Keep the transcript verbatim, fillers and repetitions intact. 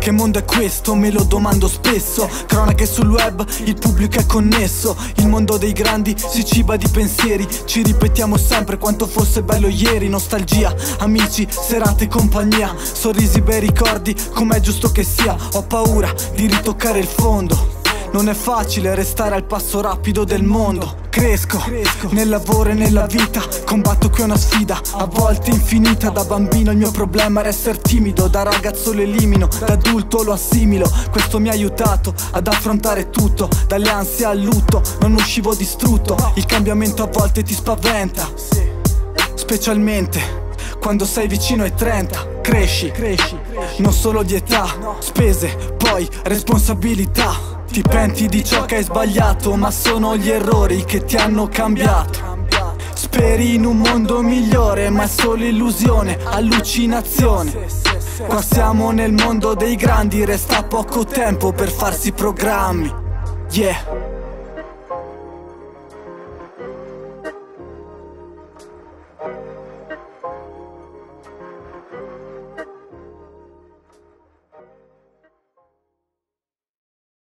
Che mondo è questo? Me lo domando spesso. Cronache sul web, il pubblico è connesso. Il mondo dei grandi si ciba di pensieri. Ci ripetiamo sempre quanto fosse bello ieri. Nostalgia, amici, serate, compagnia, sorrisi, bei ricordi, com'è giusto che sia. Ho paura di ritoccare il fondo. Non è facile restare al passo rapido del mondo. Cresco, Cresco nel lavoro e nella vita. Combatto qui una sfida, a volte infinita. Da bambino il mio problema era essere timido. Da ragazzo lo elimino, da adulto lo assimilo. Questo mi ha aiutato ad affrontare tutto. Dalle ansie al lutto, non uscivo distrutto. Il cambiamento a volte ti spaventa, specialmente quando sei vicino ai trenta. Cresci, cresci, non solo di età, spese, poi responsabilità. Ti penti di ciò che hai sbagliato, ma sono gli errori che ti hanno cambiato. Speri in un mondo migliore, ma è solo illusione, allucinazione. Qua siamo nel mondo dei grandi, resta poco tempo per farsi programmi. Yeah.